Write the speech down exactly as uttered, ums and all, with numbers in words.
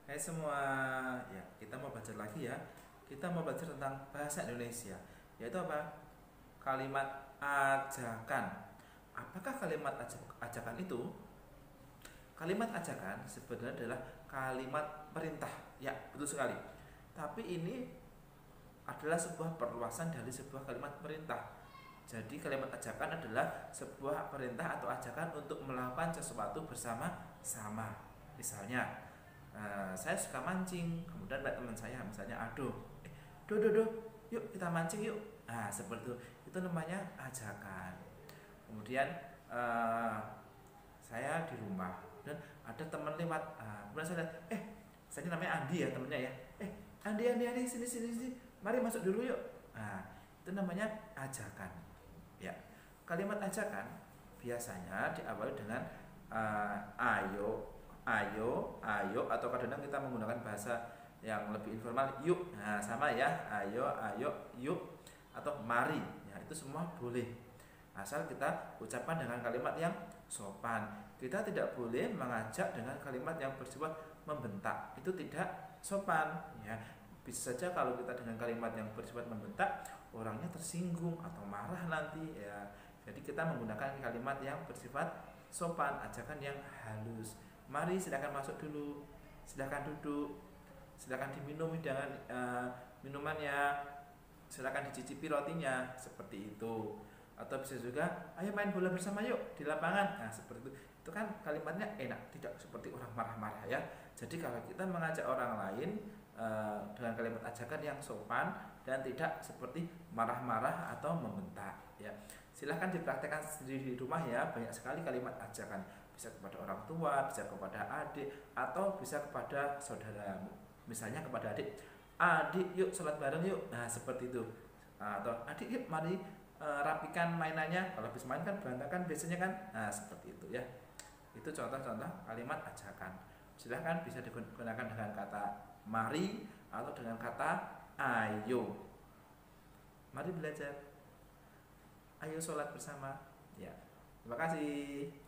Hai semua, ya kita mau belajar lagi ya. Kita mau belajar tentang bahasa Indonesia, yaitu apa? Kalimat ajakan. Apakah kalimat ajakan itu? Kalimat ajakan sebenarnya adalah kalimat perintah. Ya, betul sekali. Tapi ini adalah sebuah perluasan dari sebuah kalimat perintah. Jadi kalimat ajakan adalah sebuah perintah atau ajakan untuk melakukan sesuatu bersama-sama. Misalnya, uh, saya suka mancing, kemudian ada teman saya misalnya, aduh, eh, do do do, yuk kita mancing yuk. Nah seperti itu, itu namanya ajakan. Kemudian uh, saya di rumah dan ada teman lewat, uh, kemudian saya lihat, eh, saya namanya Andi ya temennya ya, eh Andi Andi Andi sini sini sini, mari masuk dulu yuk. Nah itu namanya ajakan. Ya, kalimat ajakan biasanya diawali dengan uh, ayo, ayo, ayo, atau kadang-kadang kita menggunakan bahasa yang lebih informal, yuk. Nah, sama ya, ayo, ayo, yuk, atau mari. Ya, itu semua boleh. Asal kita ucapkan dengan kalimat yang sopan. Kita tidak boleh mengajak dengan kalimat yang bersifat membentak. Itu tidak sopan, ya. Bisa saja kalau kita dengan kalimat yang bersifat membentak, orangnya tersinggung atau marah nanti ya. Jadi kita menggunakan kalimat yang bersifat sopan, ajakan yang halus. Mari silakan masuk dulu, silakan duduk, silakan diminum dengan uh, minumannya, silakan dicicipi rotinya, seperti itu. Atau bisa juga, ayo main bola bersama yuk di lapangan. Nah seperti itu. Itu kan kalimatnya enak, tidak seperti orang marah-marah ya. Jadi kalau kita mengajak orang lain uh, dengan kalimat ajakan yang sopan dan tidak seperti marah-marah atau membentak ya. Silahkan dipraktekkan sendiri di rumah ya. Banyak sekali kalimat ajakan, bisa kepada orang tua, bisa kepada adik, atau bisa kepada saudaramu. Misalnya kepada adik, adik yuk sholat bareng yuk. Nah seperti itu. Atau adik yuk mari e, rapikan mainannya. Kalau habis main kan berantakan biasanya kan. Nah seperti itu ya. Itu contoh-contoh kalimat ajakan. Silahkan bisa digunakan dengan kata mari atau dengan kata ayo. Mari belajar, ayo sholat bersama ya. Terima kasih.